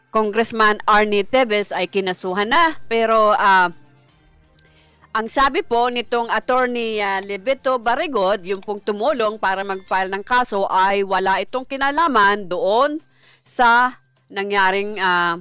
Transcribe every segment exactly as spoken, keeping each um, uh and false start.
Congressman Arnie Teves ay kinasuhan na. Pero uh, ang sabi po nitong attorney uh, Levito Barrigod, yung pong tumulong para mag-file ng kaso, ay wala itong kinalaman doon sa nangyaring uh,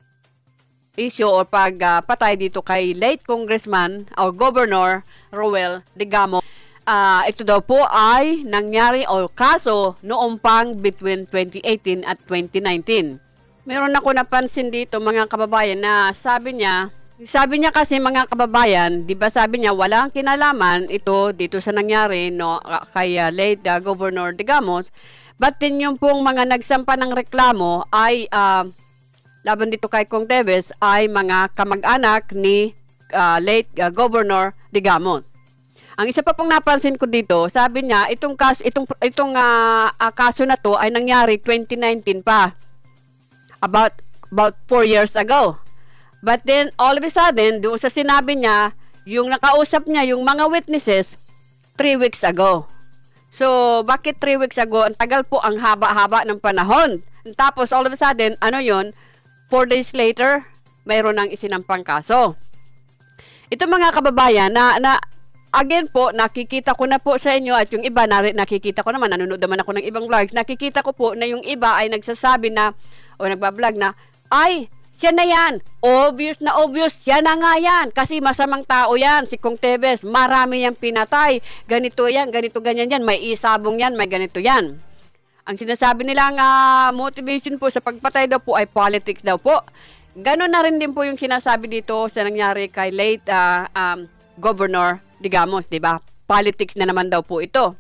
issue o pagpatay uh, dito kay late Congressman o Governor Roel Digamo. Uh, ito daw po ay nangyari o kaso noong pang between twenty eighteen at twenty nineteen. Meron ako napansin dito mga kababayan na sabi niya, sabi niya kasi mga kababayan, di ba sabi niya walang kinalaman ito dito sa nangyari no, kay uh, late uh, Governor Digamo. But din yung pong mga nagsampa ng reklamo ay uh, laban dito kay Cong Teves ay mga kamag-anak ni uh, late uh, Governor Digamo. Ang isa pa pong napansin ko dito, sabi niya itong kaso, itong itong uh, uh, kaso na to ay nangyari twenty nineteen pa. About about four years ago. But then all of a sudden, doon sa sinabi niya, yung nakausap niya yung mga witnesses three weeks ago. So, bakit three weeks ago? Ang tagal po, ang haba-haba ng panahon. Tapos all of a sudden, ano yun? four days later, mayroon nang isinampang kaso. Ito mga kababayan, na, na again po, nakikita ko na po sa inyo at yung iba, na, nakikita ko naman, nanonood naman ako ng ibang vlogs, nakikita ko po na yung iba ay nagsasabi na, o nagbablog na, ay, siya na yan, obvious na obvious, siya na nga yan, kasi masamang tao yan, si Cong Teves, marami yang pinatay, ganito yan, ganito ganyan yan, may isabong yan, may ganito yan. Ang sinasabi nilang uh, motivation po sa pagpatay daw po ay politics daw po. Ganon na rin din po yung sinasabi dito sa nangyari kay late uh, um, Governor Digamo, di ba? Politics na naman daw po ito.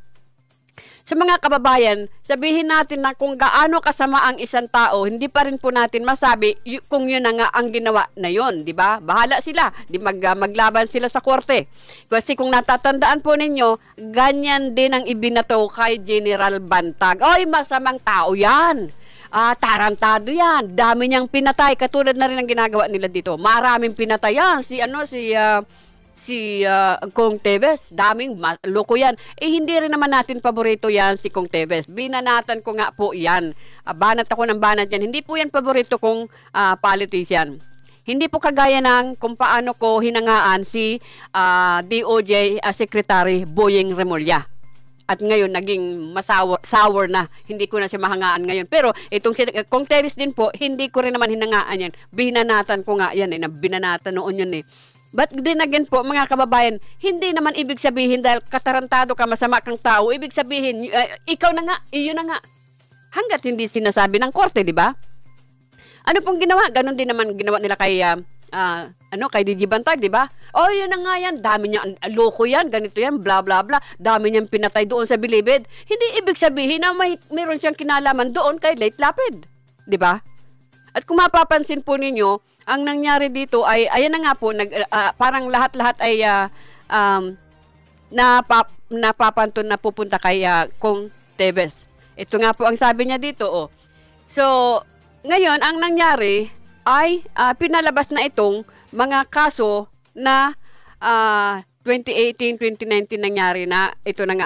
Sa mga kababayan, sabihin natin na kung gaano kasama ang isang tao, hindi pa rin po natin masabi kung yun na nga ang ginawa na yun, di ba? Bahala sila, di mag, uh, maglaban sila sa korte. Kasi kung natatandaan po ninyo, ganyan din ang ibinato kay General Bantag. Oy, masamang tao yan. Ah, tarantado yan. Dami niyang pinatay. Katulad na rin ang ginagawa nila dito. Maraming pinatay yan. Si ano, si... Uh, si uh, Cong Teves, daming loko yan. Eh, hindi rin naman natin paborito yan si Cong Teves. Binanatan ko nga po yan. Uh, banat ako ng banat yan. Hindi po yan paborito kong uh, politician. Hindi po kagaya ng kung paano ko hinangaan si uh, D O J uh, Secretary Boyeng Remulla. At ngayon, naging masawa, sour na. Hindi ko na siya mahangaan ngayon. Pero, itong si Cong Teves din po, hindi ko rin naman hinangaan yan. Binanatan ko nga yan. Eh, binanatan noon yun eh. But din again po, mga kababayan, hindi naman ibig sabihin dahil katarantado ka, masama kang tao, ibig sabihin, uh, ikaw na nga, iyon na nga. Hanggat hindi sinasabi ng korte, di ba? Ano pong ginawa? Ganon din naman ginawa nila kay, uh, uh, ano, kay D J Bantag, di ba? Oh, yun na nga yan, dami niya, loko yan, ganito yan, bla bla bla, dami niyang pinatay doon sa Bilibid. Hindi ibig sabihin na may meron siyang kinalaman doon kay Late Lapid, di ba? At kung mapapansin po ninyo, ang nangyari dito ay, ayan na nga po, nag, uh, parang lahat-lahat ay uh, um, napap, napapanton na pupunta kay uh, Cong Teves. Ito nga po ang sabi niya dito. Oh. So, ngayon, ang nangyari ay uh, pinalabas na itong mga kaso na uh, twenty eighteen twenty nineteen nangyari na. Ito na nga.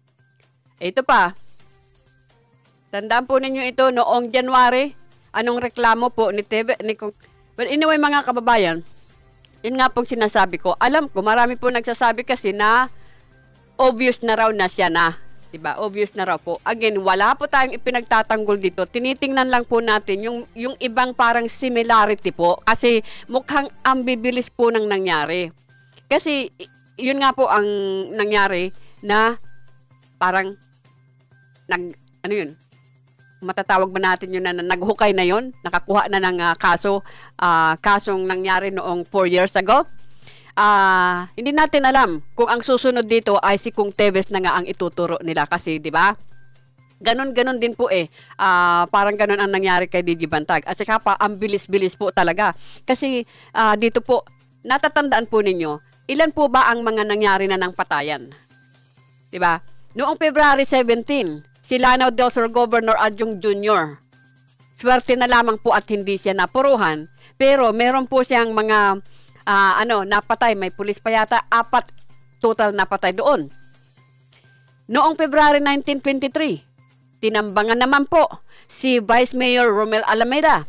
Ito pa. Tandaan po ninyo ito noong January. Anong reklamo po ni Teves, ni Cong. But anyway mga kababayan, yun nga pong sinasabi ko. Alam ko, marami po nagsasabi kasi na obvious na raw na siya na. Diba? Obvious na raw po. Again, wala po tayong ipinagtatanggol dito. Tinitingnan lang po natin yung, yung ibang parang similarity po. Kasi mukhang ambibilis po nang nangyari. Kasi yun nga po ang nangyari na parang nag, ano yun? Matatawag ba natin yun na, na naghukay na yun? Nakakuha na ng uh, kaso, uh, kasong nangyari noong four years ago. Uh, hindi natin alam kung ang susunod dito ay si Cong Teves na nga ang ituturo nila. Kasi, di ba? Ganon-ganon din po eh. Uh, parang ganon ang nangyari kay D J Bantag. At saka pa, ang bilis-bilis po talaga. Kasi uh, dito po, natatandaan po ninyo, ilan po ba ang mga nangyari na ng patayan? Di ba? Noong February seventeen, si Lanao del Sur Governor Adjung Junior Swerte na lamang po at hindi siya napuruhan. Pero meron po siyang mga uh, ano, napatay. May pulis pa yata. Apat total napatay doon. Noong February nineteen twenty-three, tinambangan naman po si Vice Mayor Romel Alameda.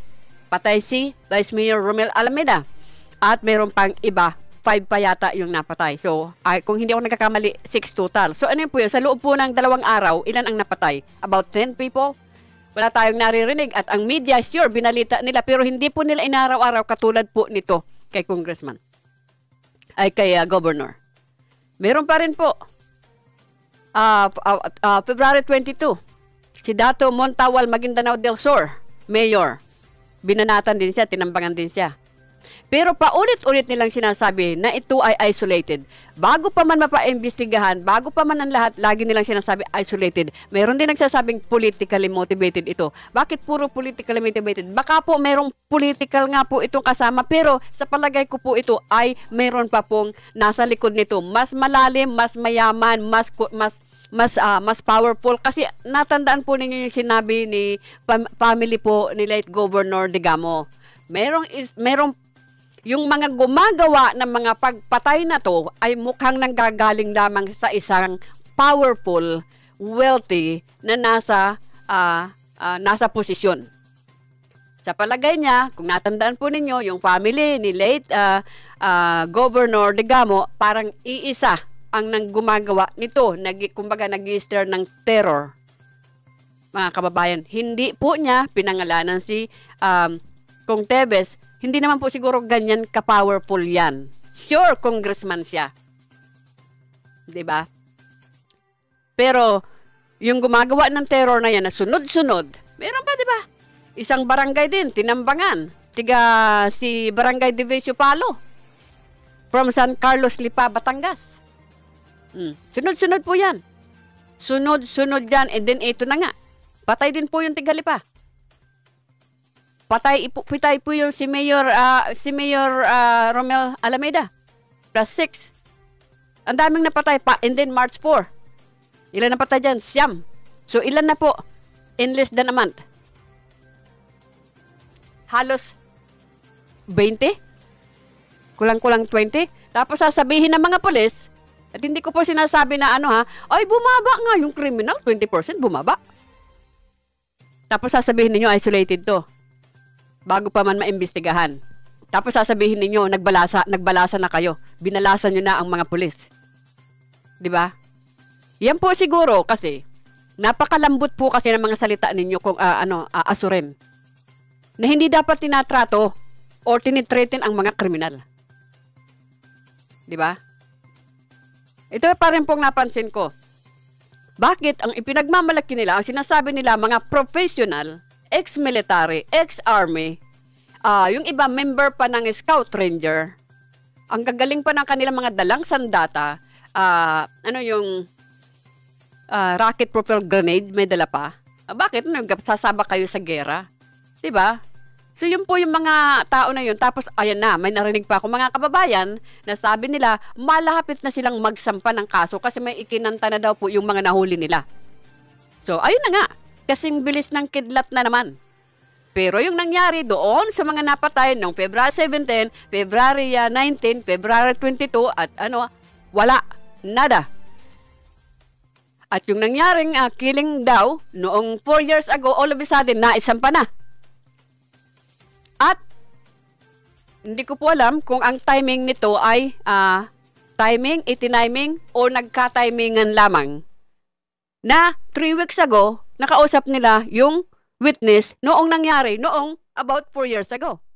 Patay si Vice Mayor Romel Alameda. At meron pang iba, five pa yata yung napatay. So, ay, kung hindi ako nagkakamali, six total. So, ano yun po yun? Sa loob po ng dalawang araw, ilan ang napatay? About ten people? Wala tayong naririnig. At ang media, sure, binalita nila. Pero hindi po nila inaraw-araw katulad po nito kay Congressman. Ay, kay uh, Governor. Meron pa rin po. Uh, uh, uh, February twenty-two, si Dato Montawal Maguindanao del Sur, Mayor. Binanatan din siya, tinambangan din siya. Pero paulit-ulit nilang sinasabi na ito ay isolated. Bago pa man mapaimbestigahan, bago pa man ang lahat, lagi nilang sinasabi isolated. Meron din nagsasabing politically motivated ito. Bakit puro politically motivated? Baka po merong political nga po itong kasama, pero sa palagay ko po ito ay meron pa pong nasa likod nito. Mas malalim, mas mayaman, mas mas mas uh, mas powerful, kasi natandaan po ninyo yung sinabi ni fam- family po ni late Governor Digamo. Merong is merong yung mga gumagawa ng mga pagpatay na to ay mukhang nanggagaling lamang sa isang powerful, wealthy na nasa uh, uh, nasa posisyon. Sa palagay niya, kung natandaan po ninyo, yung family ni late uh, uh, Governor Digamo, parang iisa ang nang gumagawa nito, nag, kumbaga nag-i-stir ng terror. Mga kababayan, hindi po niya pinangalanan si um, Cong Teves. Hindi naman po siguro ganyan ka-powerful yan. Sure, congressman siya. Diba? Pero, yung gumagawa ng terror na yan na sunod-sunod, meron pa, diba? Isang barangay din, tinambangan. Tiga si Barangay Divisio Palo. From San Carlos, Lipa, Batangas. Hmm. Sunod-sunod po yan. Sunod-sunod yan. And then ito na nga. Patay din po yung Tigalipa. Patay, ipo, patay po yung si Mayor, uh, si Mayor uh, Romel Alameda. Plus six. Ang daming napatay pa. And then March four. Ilan napatay dyan? Siyam. So ilan na po? In less than a month. Halos twenty? Kulang-kulang twenty? Tapos sasabihin ng mga pulis, at hindi ko po sinasabi na ano ha, ay bumaba nga yung criminal, twenty percent bumaba. Tapos sasabihin ninyo, isolated to. Bago pa man maimbestigahan. Tapos sasabihin ninyo, nagbalasa, nagbalasa na kayo. Binalasan nyo na ang mga pulis. Diba? Yan po siguro kasi, napakalambot po kasi ng mga salita ninyo kung uh, ano, uh, Azurin. Na hindi dapat tinatrato o tinitreaten ang mga kriminal. Diba? Ito pa rin pong napansin ko. Bakit ang ipinagmamalaki nila, ang sinasabi nila mga professional, ex-military, ex-army, uh, yung iba member pa ng Scout Ranger, ang gagaling pa ng kanilang mga dalang sandata, uh, ano yung uh, rocket propelled grenade, may dala pa. Uh, bakit? Ano, sasaba kayo sa gera? Diba? So yun po yung mga tao na yun. Tapos ayan na, may narinig pa ako mga kababayan na sabi nila malapit na silang magsampa ng kaso kasi may ikinanta na daw po yung mga nahuli nila. So ayun na nga, kasing bilis ng kidlat na naman. Pero yung nangyari doon sa mga napatay noong February seventeen, February nineteen, February twenty-two at ano, wala, nada. At yung nangyaring uh, killing daw noong four years ago, all of a sudden naisampa na. At hindi ko po alam kung ang timing nito ay uh, timing, itiniming o nagka-timingan lamang. Na three weeks ago, nakausap nila yung witness noong nangyari, noong about four years ago.